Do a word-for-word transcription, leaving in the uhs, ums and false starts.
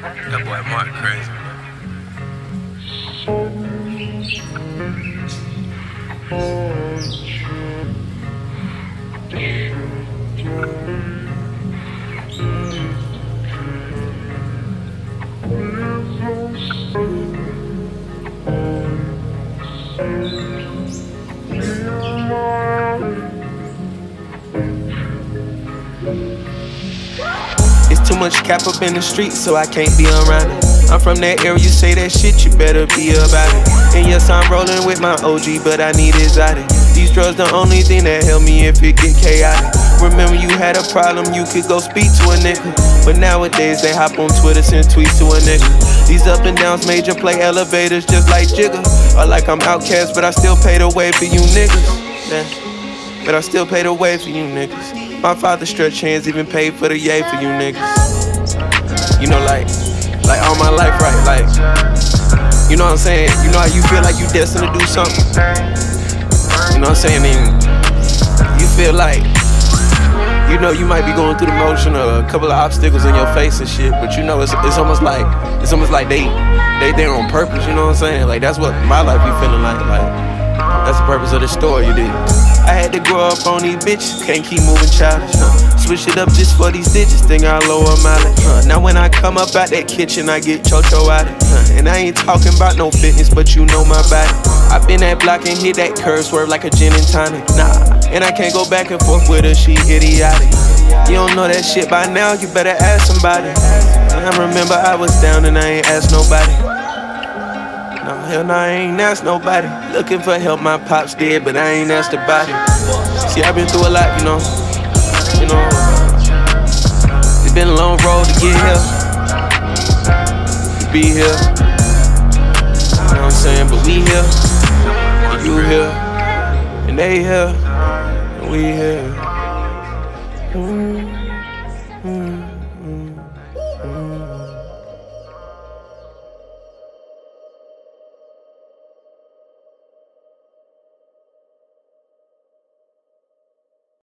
That boy Mark crazy. It's too much cap up in the street, so I can't be around it. I'm from that area, you say that shit, you better be about it. And yes, I'm rolling with my O G, but I need exotic. These drugs the only thing that help me if it get chaotic. Remember you had a problem, you could go speak to a nigga. But nowadays they hop on Twitter, send tweets to a nigga. These up and downs major play elevators just like Jigga. Or like I'm outcast, but I still pay the way for you niggas. Yeah. But I still pay the way for you niggas. My father stretched hands, even paid for the yay for you niggas. You know, like, like all my life, right? Like, you know what I'm saying? You know how you feel like you destined to do something? You know what I'm saying? And you feel like, you know, you might be going through the motion of a couple of obstacles in your face and shit, but you know, it's it's almost like it's almost like they they there on purpose. You know what I'm saying? Like that's what my life be feeling like. Like that's the purpose of the story, you did. I had to grow up on these bitches, can't keep moving childish. Huh? Switch it up just for these digits, think I lower mileage. Huh? Now when I come up out that kitchen, I get cho-cho out it. Huh? And I ain't talking about no fitness, but you know my body. I been that block and hit that curve, swerve like a gin and tonic. Nah, and I can't go back and forth with her, she idiotic. You don't know that shit by now, you better ask somebody. I remember I was down and I ain't asked nobody. No, hell no, I ain't asked nobody. Looking for help, my pops did, but I ain't asked about it. See, I've been through a lot, you know. You know, it's been a long road to get here, to be here. You know what I'm saying? But we here, and you here, and they here, and we here. Mm.